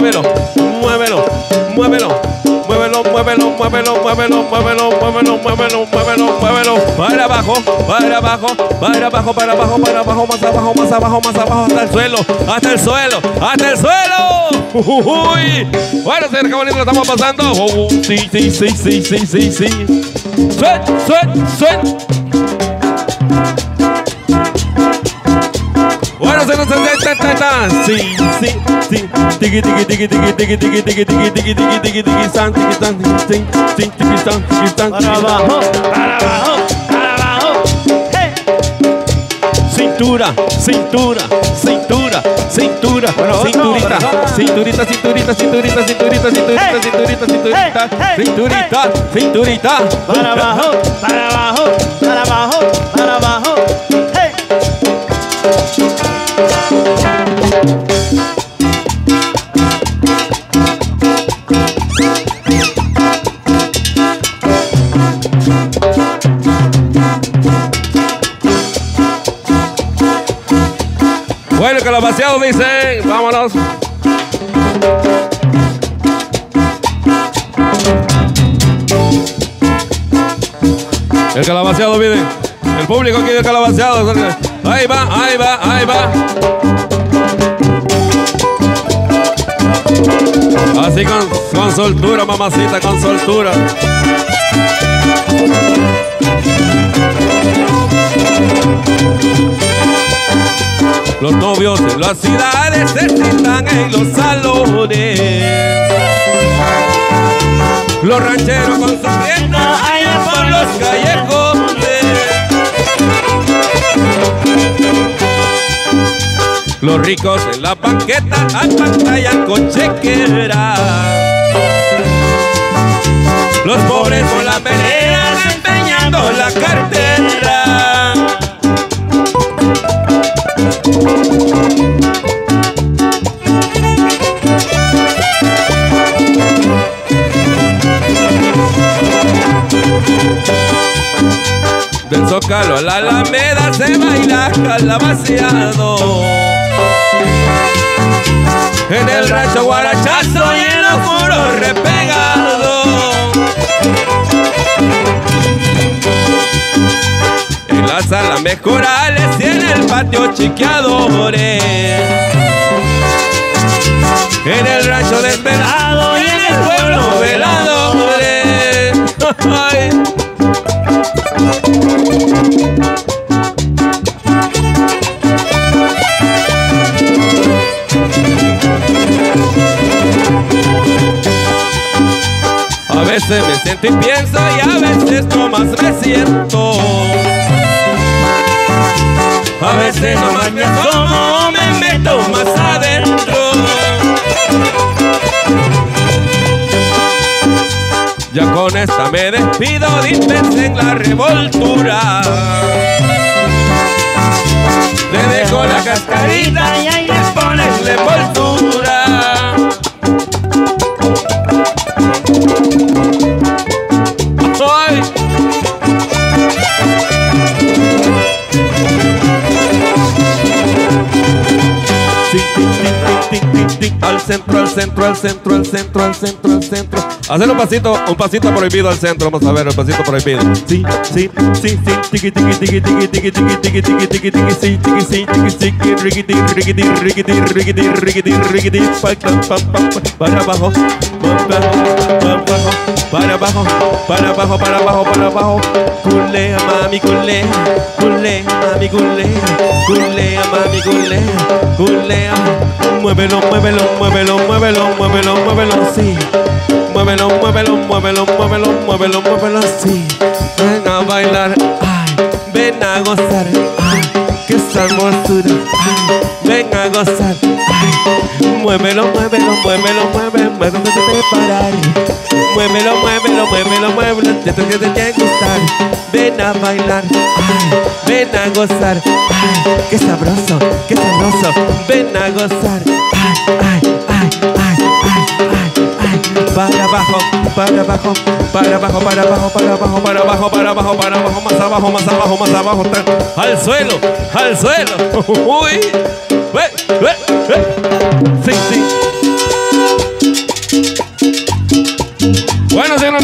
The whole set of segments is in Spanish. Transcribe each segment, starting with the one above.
muévelo, muévelo, muévelo. Muévelo, muévelo, muévelo, muévelo, muévelo, muévelo, muévelo, muévelo, muévelo. Para abajo, para abajo, para abajo, para abajo, para abajo, más abajo, más abajo, más abajo, hasta el suelo, hasta el suelo, hasta el suelo. Uy. Bueno, señor, qué bonito lo estamos pasando. Sí, sí, sí, sí, sí, sí, sí. Suet, suet, suet. Bueno, se nos sí, sí, sí. Tiki, tiki, tiki, tiki, tiki, tiki, tiki, tiki, tiki, tiki, tiki, tiki, san, tiki, san, tiki, tiki, tiki, san, tiki, san. Para abajo, para abajo, para abajo. Hey. Cintura, cintura, cintura, cintura, Bueno, cinturita, cinturita, cinturita, cinturita, cinturita, cinturita, cinturita, cinturita, cinturita, cinturita. Para abajo, para abajo, para abajo, para abajo. Hey. Bueno, que los vaciados dicen, vámonos. El calabaceado viene. El público quiere el calabaceado. Ahí va, ahí va, ahí va. Así con soltura, mamacita, con soltura. Los novios en las ciudades se sientan en los salones. Los rancheros con sus fiestas allá por los callejones. Los ricos en la banqueta apantallan con chequera. Los pobres por las veredas empeñando la cartera. Del Zócalo a la Alameda se baila calabaceado. En el rancho guarachazo y en los muros repegados. En las salas mejorales y en el patio chiqueadores. En el rancho desvelado y en el pueblo veladores. Ay. A veces me siento y pienso y a veces nomás me siento. A veces nomás me asomo o me meto más adentro. Ya con esta me despido, dispensen la revoltura. Le dejo la cascarita y ahí les pones la envoltura. ¡Ay! Al centro, al centro, al centro, al centro, al centro, al centro. Hacer un pasito prohibido al centro. Vamos a ver el pasito prohibido. Sí, sí, sí, sí. Tiki, tiki, tiki, tiki, tiki, tiki, tiki, tiki, tiki, tiki, sí, tiki, sí, tiki, sí, riquiti, riquiti, riquiti, riquiti, riquiti, riquiti, para abajo, para abajo, para abajo, para abajo, para abajo. Culea, mami, culea, culea, mami, culea, culea, mami, culea, culea. Muévelo, muévelo, muévelo, muévelo, muévelo, muévelo, sí. Muévelo, muévelo, muévelo, muévelo, muévelo, muévelo, sí. Ven a bailar, ay, ven a gozar, ay, que esta hermosura, ay, ven a gozar, ay. Muévelo, muévelo, muévelo, muévelo, muévelo, no te parar. Muévelo, muévelo, muévelo, muévelo, te tengo que gustar. Ven a bailar, ay, ven a gozar, ay, qué sabroso, qué sabroso. Ven a gozar, ay, ay, ay, ay, ay, ay, ay. Para abajo, para abajo, para abajo, para abajo, para abajo, para abajo, para abajo, para abajo, más abajo, más abajo, más abajo, al suelo, al suelo. Uy, sí, sí.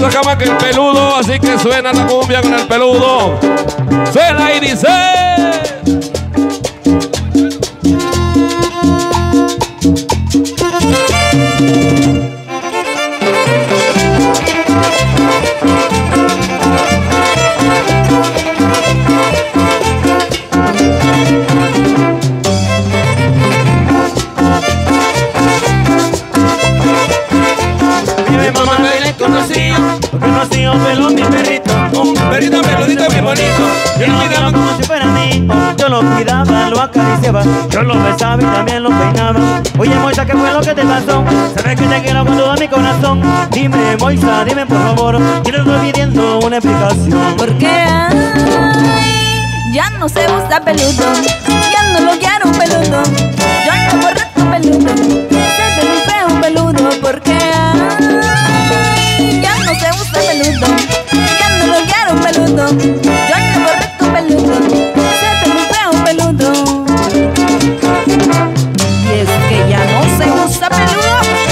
esa cama que el peludo, así que suena la cumbia con el peludo. Suena y dice. Rocío peló mi perrito, un perrito peludito muy bonito. Yo lo cuidaba como si fuera mí. Yo lo cuidaba, lo acariciaba, yo lo besaba y también lo peinaba. Oye, Moisa, ¿qué fue lo que te pasó? Sabes que te quiero con todo mi corazón. Dime, Moisa, dime por favor, yo le estoy pidiendo una explicación. Porque ya no se usa peludo, ya no lo quiero un peludo. Yo no aborrezco peludo, siente muy feo un peludo. Porque ya no se usa peludo, ya no lo quiero un peludo. Yo no aborrezco peludo, siente muy feo un peludo. Y es que ya no se usa peludo.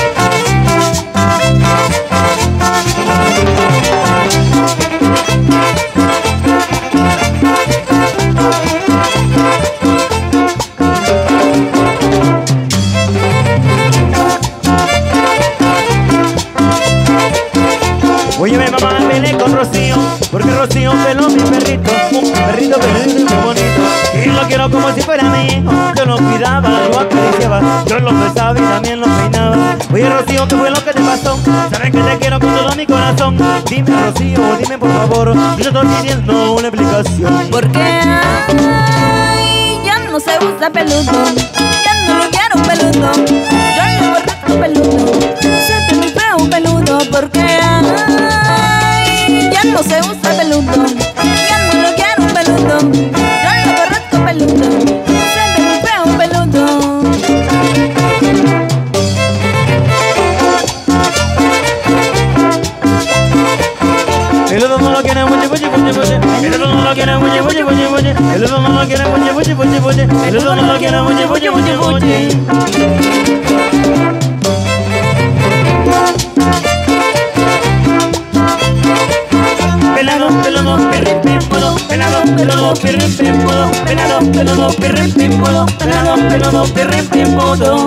Oye, mi mamá viene con Rocío, porque Rocío peló mi perrito, un perrito muy bonito. Y lo quiero como si fuera mi hijo. Yo lo cuidaba, lo acariciaba, yo lo besaba y también lo peinaba. Oye, Rocío, ¿qué fue lo que te pasó? Sabes que te quiero con todo mi corazón. Dime, Rocío, dime por favor, yo te estoy pidiendo una explicación. Porque ya no se usa peludo, ya no lo quiero un peludo. Yo no aborrezco peludo, siente muy feo un peludo. Porque ya no se usa peludo, ya no lo quiero un peludo. Yo no aborrezco peludo, siente muy feo un peludo. Peludo no lo quiere, buche, buche, buche, buche. Peludo no lo quiere, buche, buche, buche, buche. Peludo no lo quiere, buche, buche, buche, buche. Peludo no lo quiere, buche, buche, buche, buche. Pelado, peludo, perrin, pimpudo. Pelado, peludo, perrin, pimpudo. Pelado, peludo, perrin, pimpudo. Pelado, peludo, perrin, pimpudo.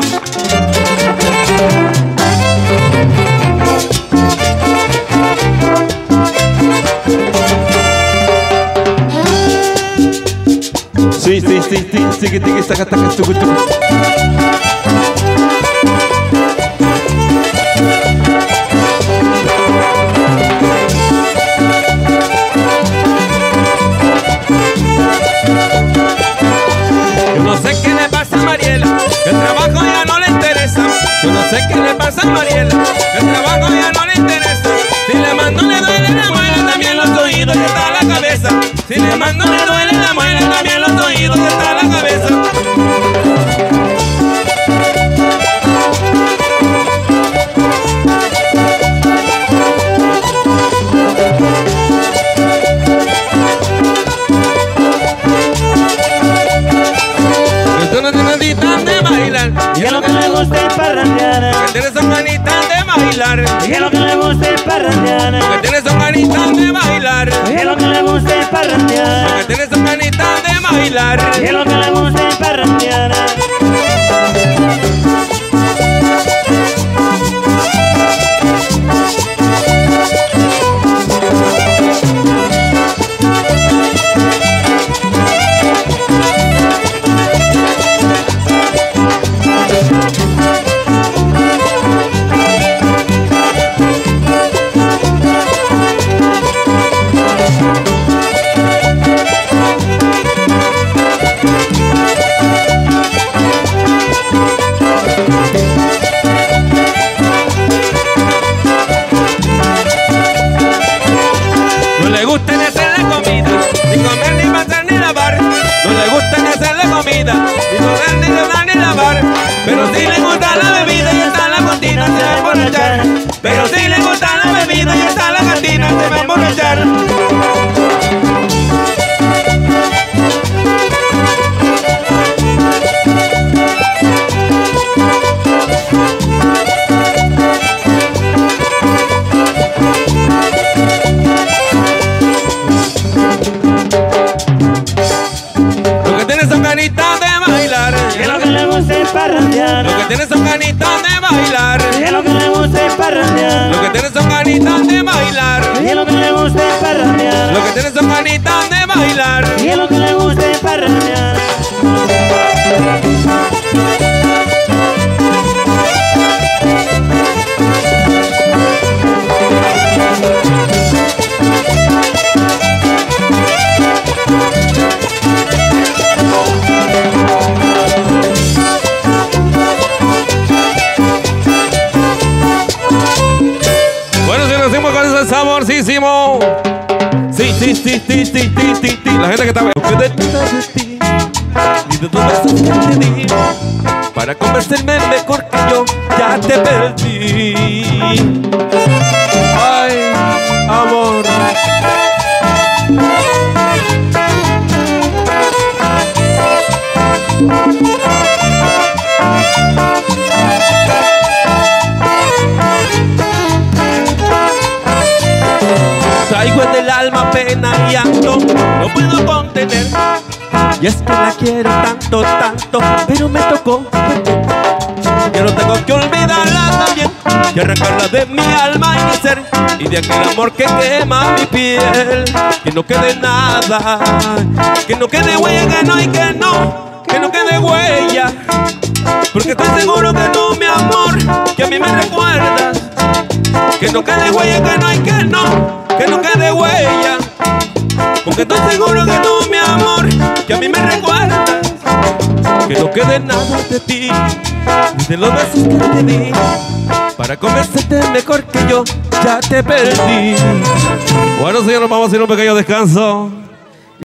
Sí, sigue, saca, tucu. Yo no sé qué le pasa a Mariela, que el trabajo ya no le interesa. Yo no sé qué le pasa a Mariela, que el trabajo ya no le interesa. Si le mando le duele la muela, también los oídos y está la cabeza. Si le mando le duele la muela, también los oídos y está la cabeza. Que tú no tienes ganitas de bailar, y a lo que le gusta es parrandear. que tienes son ganitas de bailar, Y a lo que le gusta es parrandear. que tienes son ganitas de bailar, Y a lo que le gusta es parrandear. que tienes son ganitas de bailar. Y a lo que le gusta es parrandear. amorcísimo. Sí, sí, sí, sí, sí, sí, sí, sí. La gente que está ni de tus besos que te di, para convencerme mejor que yo ya te perdí. Ay, amor. Traigo en el alma pena y llanto, no puedo contener. Y es que la quiero tanto, tanto, pero me tocó perder. Yo no tengo que olvidarla también, y arrancarla de mi alma y mi ser, y de aquel amor que quema mi piel. Que no quede nada, que no quede huella, que no, y que no quede huella. Porque estoy seguro que tú, mi amor, que a mí me recuerdas. Que no quede huella, que no, y que no quede huella. Porque estoy seguro que tú, mi amor, que a mí me recuerdas. Que no quede nada de ti, ni de los besos que te di, para convencerte mejor que yo ya te perdí. Bueno, señores, vamos a hacer un pequeño descanso.